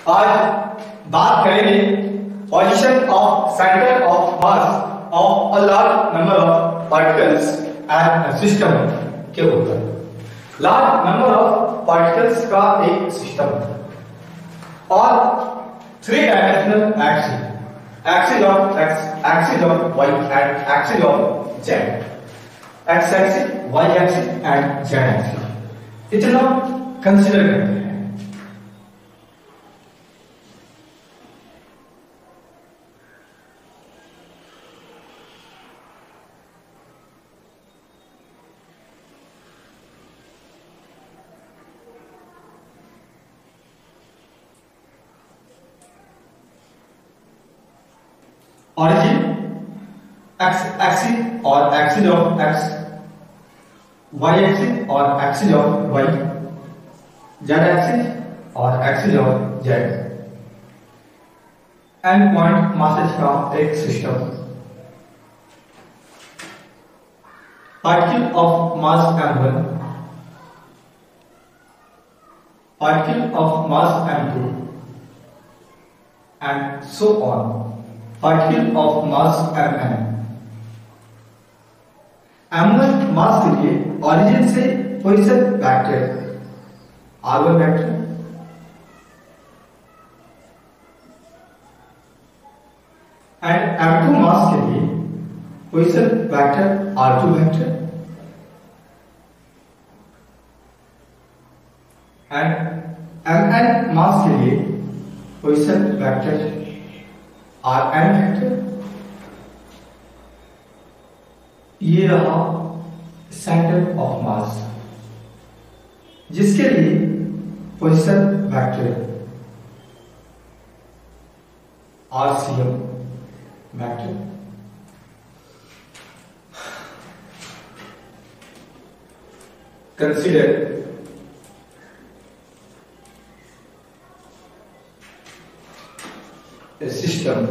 आज बात करेंगे position of centre of mass of a large number of particles and system के ऊपर। लार्ज नंबर ऑफ पार्टिकल्स का एक सिस्टम और 3 dimensional axis of x, axis of y and axis of z, x axis, y axis and z axis इतना consider करते हैं। Origin x axis और axis of x, y axis और axis of y, z axis और axis of z, and point masses का एक system. Particle of mass m1, particle of mass m2 and so on. Particle of mass mn, m1 mass के लिए origin से position vector r1 vector, and m2 mass के लिए position vector r2 vector, and mn mass के लिए position vector rn vector. ये रहा centre of mass जिसके लिए position vector rcm vector. Consider a system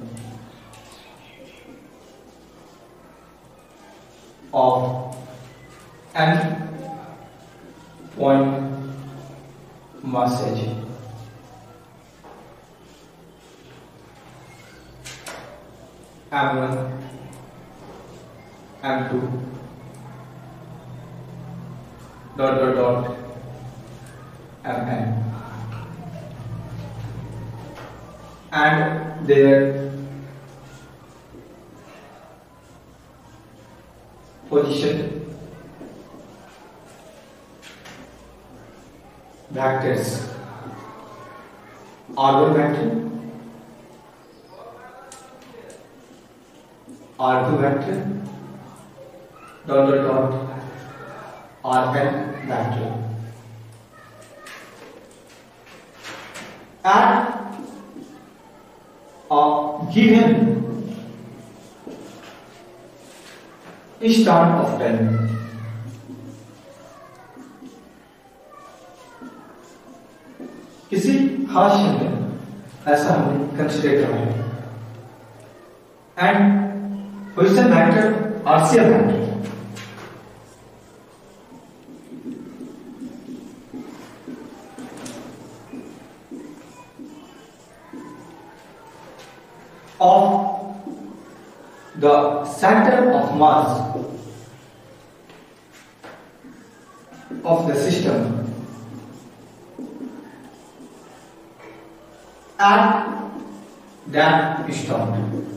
of n point masses m1, m2 mn, and their position vectors r1 vector, r2 vector, rn vector, and given start of 10, किसी खास में ऐसा हमें consider करना है, and position vector rcm vector of the center of mass of the system at that start,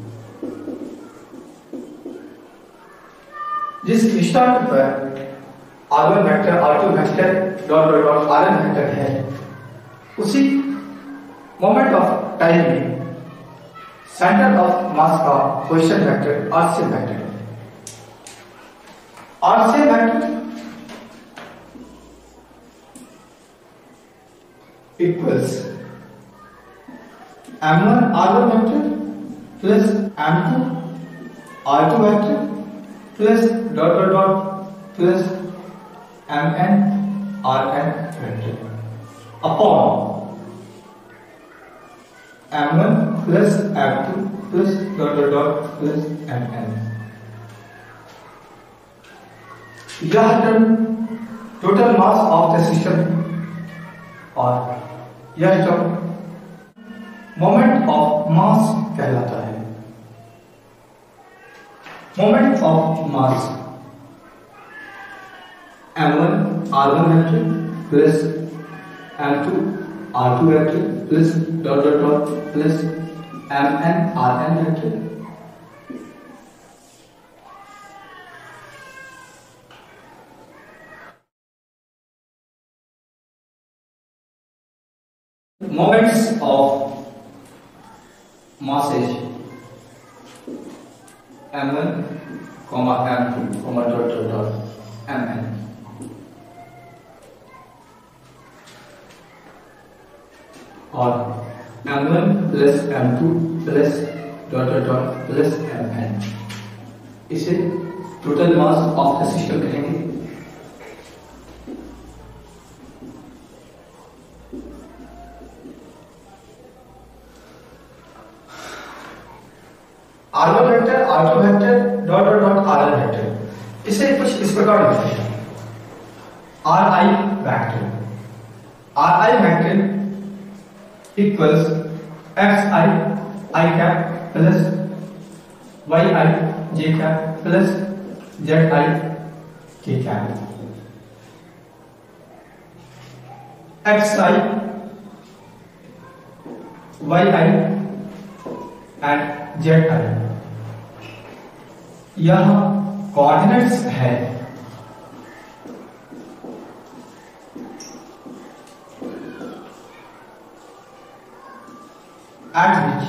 जिस start पर r1 vector, r2 vector, rn vector है, उसी मोमेंट ऑफ टाइम में सेंटर ऑफ मास का पोजीशन वेक्टर rcm वेक्टर है। rcm vector equals m1 r1 vector plus m2 r2 vector plus plus mn rn vector upon m1 plus m2 plus plus mn। यह term total mass of the system और यह term moment of mass कहलाता है। Moment of mass m1 r1 vector plus m2 r2 vector plus dot dot dot plus mn rn vector. Moments of masses m1, m2, dot dot dot mn। और m1 plus m2 plus dot dot dot plus mn, इसे total mass of the system कहेंगे। r1 vector, r2 vector, dot dot dot rn vector, इसे कुछ इस प्रकार लिखते हैं। ri vector, ri vector equals xi I cap plus yi j cap plus zi k cap. xi yi and zi यह coordinates है at which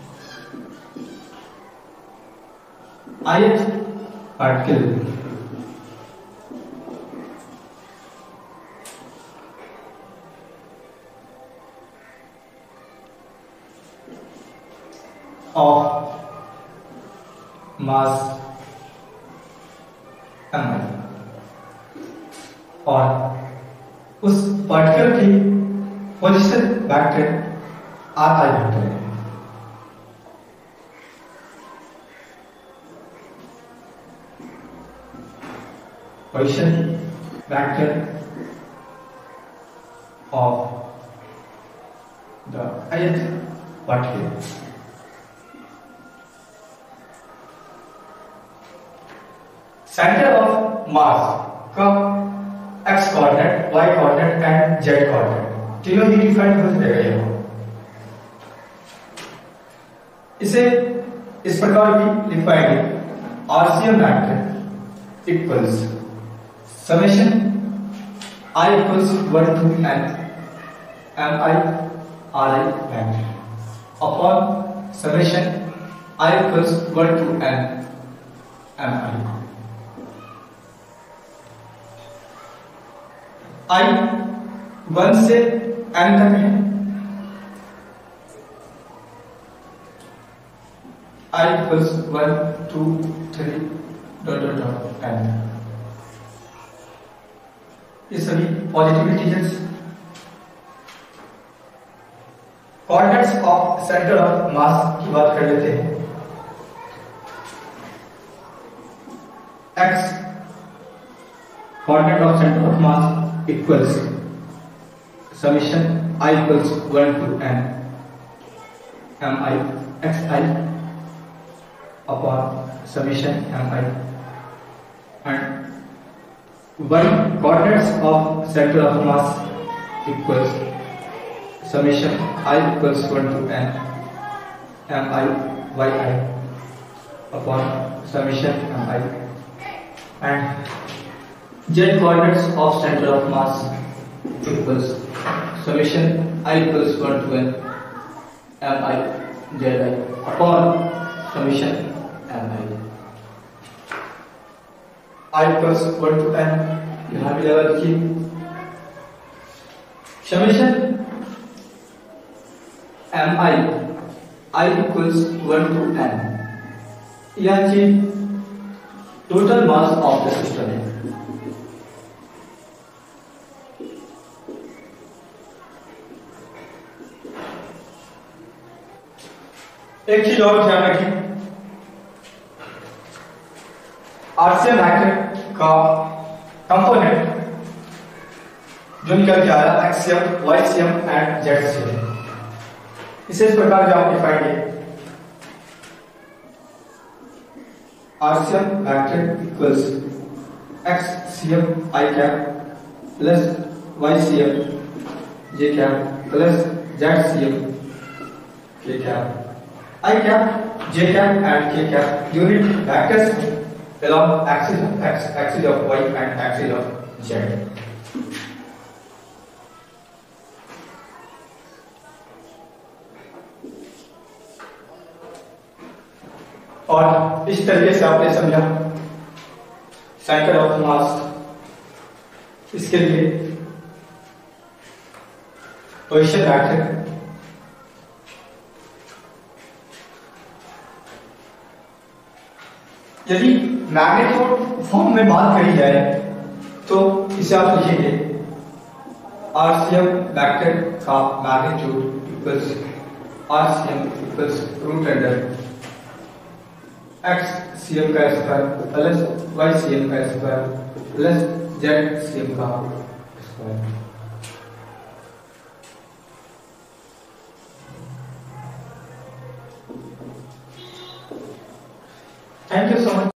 ith particle of mass m और उस पार्टिकल की पोजीशन वेक्टर ri वेक्टर है। Position vector of the ith particle. Centre of mass का x coordinate, y coordinate and z coordinate तीनों ही define हो जाएगा। इसे इस प्रकार भी लिख पाएंगे। RCM vector equals summation I equals 1 to n mi ri vector upon summation I equals 1 to n mi। I 1 से n तक है। I equals 1 2 3 dot dot dot n। ये सभी positive integers. Coordinates of centre of mass की बात कर लेते हैं। x coordinate of centre of mass equals summation I equals 1 to n mi xi upon summation mi and y coordinates of center of mass equals summation I equals 1 to n mi yi upon summation mi and z coordinates of center of mass equals summation I equals 1 to n mi zi upon summation mi। I equals 1 to n यहाँ भी लगा देखिए। Summation mi I equals 1 to n, यह चीज total mass of the system है। एक चीज और ध्यान रखें, आरसीएम वेक्टर का कंपोनेंट जो निकल के आया एक्ससीएम, वाईसीएम एंड जेडसीएम। इसे इस प्रकार जो आप defined RCM matrix equals XCM I cap plus YCM J cap plus ZCM K cap I cap J cap and K cap unit vectors along axis of X, axis of Y and axis of Z. और इस तरीके से आपने समझा centre of mass. इसके लिए position matrix यदि magnitude form में बात करी जाए तो इसे आप लिखेंगे RCM वेक्टर का magnitude equals RCM equals root under XCM का स्क्वायर प्लस YCM का स्क्वायर प्लस ZCM का square. Thank you so much.